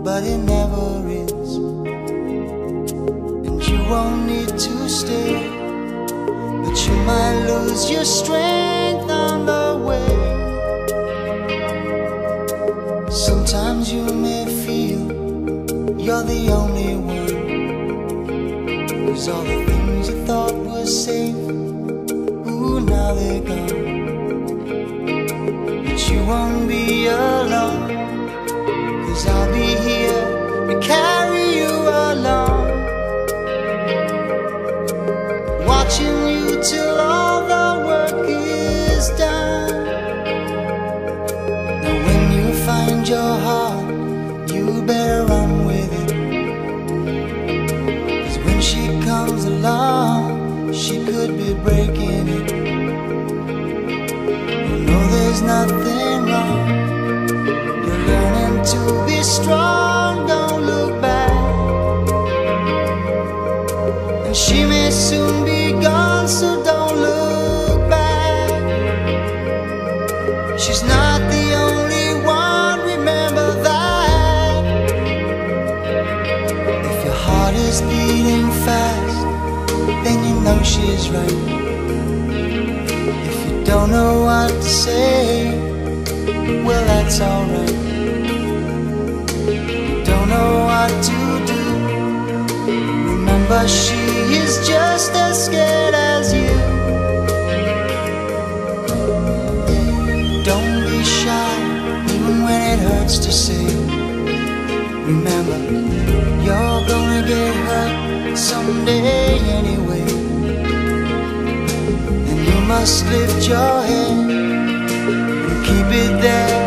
but it never is. And you won't need to stay, but you might lose your strength on the way. Sometimes you may feel you're the only one, 'cause all the things you thought were safe, ooh, now they're gone. But you won't be alone, 'cause I'll be here to carry you along, watching you till all the work is done. And when you find your heart, you better run with it, 'cause when she comes along, she could be breaking it. You know there's nothing wrong, you're learning to be strong, don't look back. And she may soon be gone, so don't look back. She's not the only one, remember that. If your heart is beating fast, then you know she's right. If you don't know what to say, well, that's alright. You don't know what to do, remember she is just as scared as you. Don't be shy, even when it hurts to say. Remember, you're gonna get hurt someday anyway. And you must lift your head and keep it there.